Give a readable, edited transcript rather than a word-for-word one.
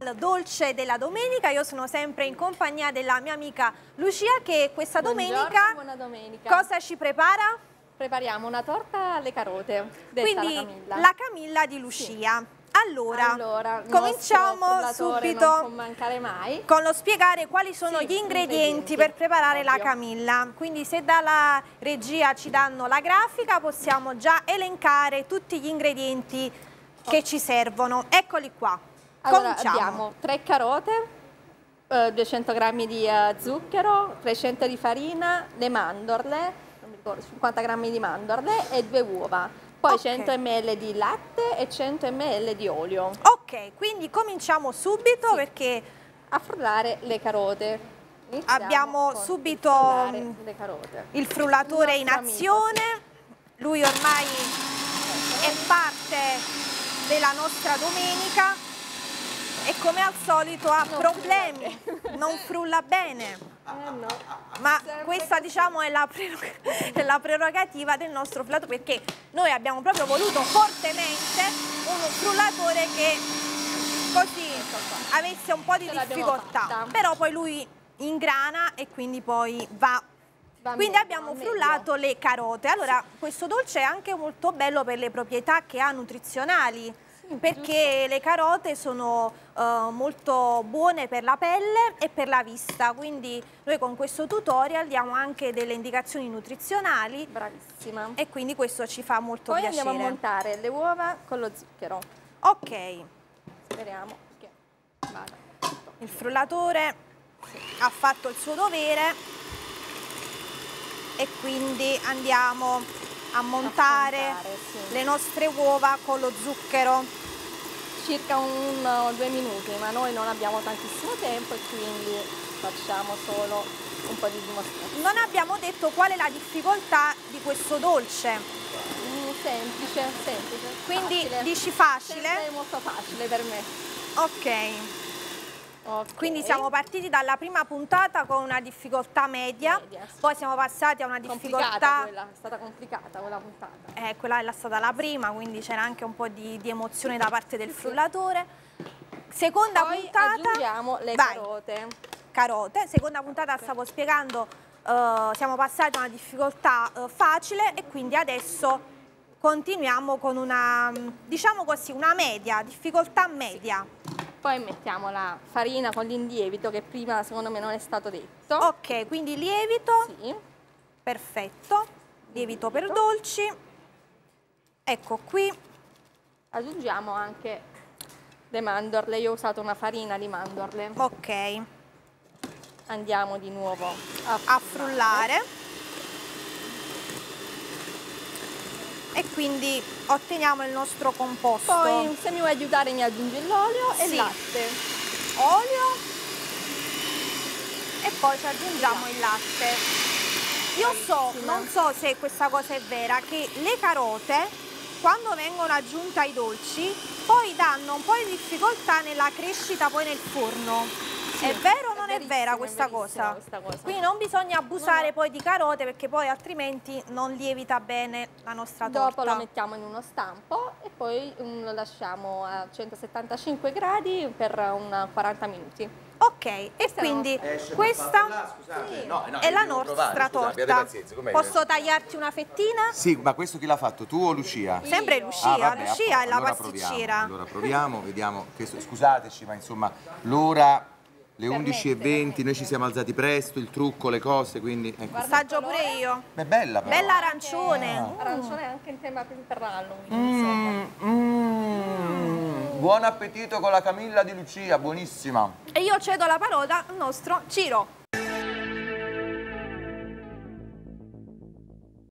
Dolce della domenica, io sono sempre in compagnia della mia amica Lucia che questa domenica, buona domenica. Cosa ci prepara? Prepariamo una torta alle carote, detta Quindi la Camilla. la Camilla di Lucia. Sì. Allora, cominciamo subito non può mancare mai. con lo spiegare quali sono gli ingredienti per preparare la Camilla. Quindi se dalla regia ci danno la grafica possiamo già elencare tutti gli ingredienti che ci servono. Eccoli qua. Allora abbiamo 3 carote, 200 g di zucchero, 300 di farina, le mandorle, non mi ricordo, 50 g di mandorle e 2 uova. Poi 100 ml di latte e 100 ml di olio. Ok, quindi cominciamo subito perché a frullare le carote. Abbiamo subito le carote. Il frullatore in azione. Lui ormai è parte della nostra domenica e come al solito ha problemi, non frulla bene. No. Ma questa diciamo è la prerogativa del nostro frullatore, perché noi abbiamo proprio voluto fortemente un frullatore che così avesse un po' di difficoltà, però poi lui ingrana e quindi poi va. Quindi abbiamo frullato le carote. Allora questo dolce è anche molto bello per le proprietà che ha nutrizionali, perché le carote sono molto buone per la pelle e per la vista, quindi noi con questo tutorial diamo anche delle indicazioni nutrizionali. Bravissima. E quindi questo ci fa molto piacere. Poi andiamo a montare le uova con lo zucchero. Ok. Speriamo che vada. Il frullatore ha fatto il suo dovere e quindi andiamo a montare le nostre uova con lo zucchero. Circa 2 minuti, ma noi non abbiamo tantissimo tempo e quindi facciamo solo un po' di dimostrazione. Non abbiamo detto qual è la difficoltà di questo dolce. Semplice. Quindi facile. Dici facile? Sempre molto facile per me. Ok. Quindi siamo partiti dalla prima puntata con una difficoltà media, sì. Poi siamo passati a una difficoltà... È stata complicata quella puntata. Quella è stata la prima, quindi c'era anche un po' di emozione da parte del frullatore. Seconda Poi puntata... aggiungiamo le carote. Seconda puntata stavo spiegando, siamo passati a una difficoltà facile e quindi adesso continuiamo con una, diciamo così, una media, difficoltà media. Poi mettiamo la farina con l'indievito che prima secondo me non è stato detto. Ok, quindi lievito. Sì. Perfetto. Lievito per dolci. Ecco qui. Aggiungiamo anche le mandorle. Io ho usato una farina di mandorle. Ok. Andiamo di nuovo a frullare. E quindi otteniamo il nostro composto. Poi se mi vuoi aiutare mi aggiungi l'olio e il latte. Olio e poi ci aggiungiamo il latte. Io non so se questa cosa è vera, che le carote quando vengono aggiunte ai dolci poi danno un po' di difficoltà nella crescita poi nel forno. È vero o non è vera questa cosa? Quindi non bisogna abusare poi di carote perché poi altrimenti non lievita bene la nostra torta. Dopo lo mettiamo in uno stampo e poi lo lasciamo a 175 gradi per 40 minuti. Ok, e quindi questa è la nostra torta. Posso tagliarti una fettina? Sì, ma questo chi l'ha fatto? Tu o Lucia? Sempre Lucia, vabbè, Lucia è la allora pasticcera. Allora proviamo, vediamo. Scusateci, ma insomma l'ora... Le 11:20, noi ci siamo alzati presto, il trucco, le cose, quindi... Ecco. Assaggio pure io. È bella però. Bella arancione. Arancione anche in tema per Halloween, Buon appetito con la Camilla di Lucia, buonissima. E io cedo la parola al nostro Ciro.